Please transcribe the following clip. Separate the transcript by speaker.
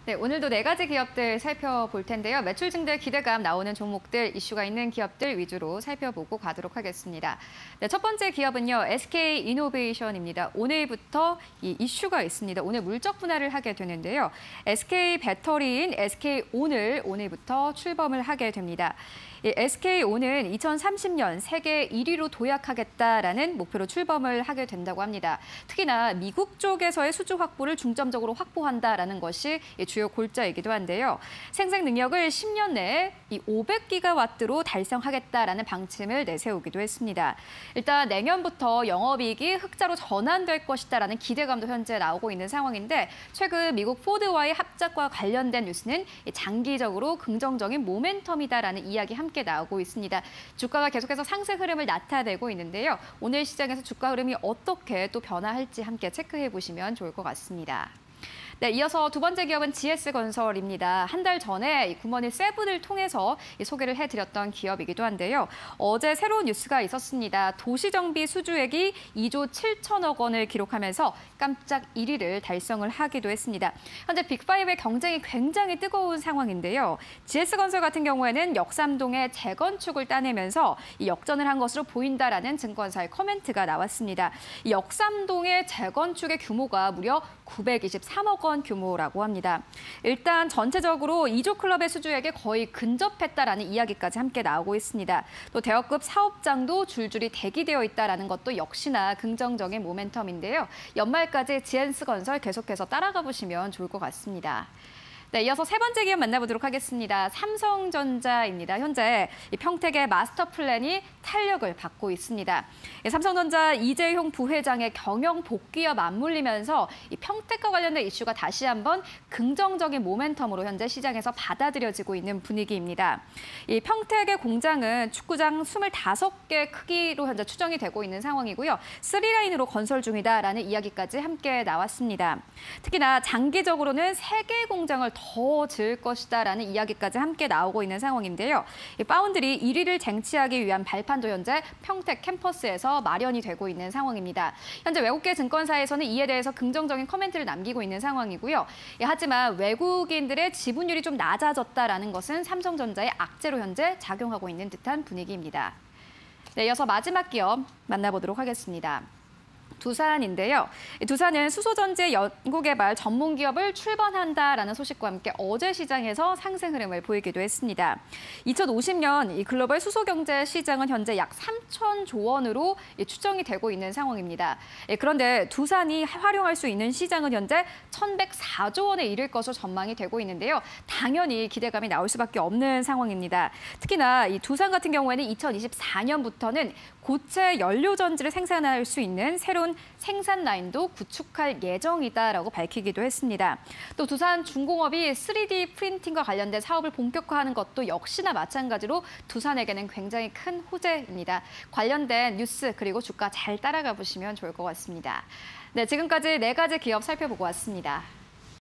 Speaker 1: 네, 오늘도 네 가지 기업들 살펴볼 텐데요. 매출 증대 기대감 나오는 종목들, 이슈가 있는 기업들 위주로 살펴보고 가도록 하겠습니다. 네, 첫 번째 기업은요, SK이노베이션입니다. 오늘부터 이 이슈가 있습니다. 오늘 물적 분할을 하게 되는데요. SK배터리인 SK온을 오늘부터 출범을 하게 됩니다. SK온은 2030년 세계 1위로 도약하겠다라는 목표로 출범을 하게 된다고 합니다. 특히나 미국 쪽에서의 수주 확보를 중점적으로 확보한다라는 것이 주요 골자이기도 한데요. 생산 능력을 10년 내에 500기가와트로 달성하겠다라는 방침을 내세우기도 했습니다. 일단 내년부터 영업이익이 흑자로 전환될 것이다라는 기대감도 현재 나오고 있는 상황인데 최근 미국 포드와의 합작과 관련된 뉴스는 장기적으로 긍정적인 모멘텀이다라는 이야기 함께 나오고 있습니다. 주가가 계속해서 상승 흐름을 나타내고 있는데요. 오늘 시장에서 주가 흐름이 어떻게 또 변화할지 함께 체크해 보시면 좋을 것 같습니다. 네, 이어서 두 번째 기업은 GS건설입니다. 한 달 전에 굿모닝 세븐을 통해서 소개를 해드렸던 기업이기도 한데요. 어제 새로운 뉴스가 있었습니다. 도시정비 수주액이 2조 7천억 원을 기록하면서 깜짝 1위를 달성을 하기도 했습니다. 현재 빅5의 경쟁이 굉장히 뜨거운 상황인데요. GS건설 같은 경우에는 역삼동의 재건축을 따내면서 역전을 한 것으로 보인다라는 증권사의 커멘트가 나왔습니다. 역삼동의 재건축의 규모가 무려 923억 원 규모라고 합니다. 일단 전체적으로 2조 클럽의 수주액에 거의 근접했다라는 이야기까지 함께 나오고 있습니다. 또 대여급 사업장도 줄줄이 대기되어 있다라는 것도 역시나 긍정적인 모멘텀인데요. 연말까지 GS건설 계속해서 따라가 보시면 좋을 것 같습니다. 네, 이어서 세 번째 기업 만나보도록 하겠습니다. 삼성전자입니다. 현재 평택의 마스터 플랜이 탄력을 받고 있습니다. 삼성전자 이재용 부회장의 경영 복귀와 맞물리면서 평택과 관련된 이슈가 다시 한번 긍정적인 모멘텀으로 현재 시장에서 받아들여지고 있는 분위기입니다. 이 평택의 공장은 축구장 25개 크기로 현재 추정이 되고 있는 상황이고요. 3라인으로 건설 중이다라는 이야기까지 함께 나왔습니다. 특히나 장기적으로는 3개 공장을 더 지을 것이다라는 이야기까지 함께 나오고 있는 상황인데요. 파운드리 1위를 쟁취하기 위한 발판도 현재 평택 캠퍼스에서 마련이 되고 있는 상황입니다. 현재 외국계 증권사에서는 이에 대해서 긍정적인 코멘트를 남기고 있는 상황이고요. 하지만 외국인들의 지분율이 좀 낮아졌다라는 것은 삼성전자의 악재로 현재 작용하고 있는 듯한 분위기입니다. 네, 이어서 마지막 기업 만나보도록 하겠습니다. 두산인데요. 두산은 수소전지 연구개발 전문 기업을 출범한다라는 소식과 함께 어제 시장에서 상승 흐름을 보이기도 했습니다. 2050년 이 글로벌 수소경제 시장은 현재 약 3,000조 원으로 추정이 되고 있는 상황입니다. 그런데 두산이 활용할 수 있는 시장은 현재 1,104조 원에 이를 것으로 전망이 되고 있는데요. 당연히 기대감이 나올 수밖에 없는 상황입니다. 특히나 이 두산 같은 경우에는 2024년부터는 고체 연료전지를 생산할 수 있는 새로운 생산 라인도 구축할 예정이다라고 밝히기도 했습니다. 또 두산중공업이 3D 프린팅과 관련된 사업을 본격화하는 것도 역시나 마찬가지로 두산에게는 굉장히 큰 호재입니다. 관련된 뉴스 그리고 주가 잘 따라가 보시면 좋을 것 같습니다. 네, 지금까지 네 가지 기업 살펴보고 왔습니다.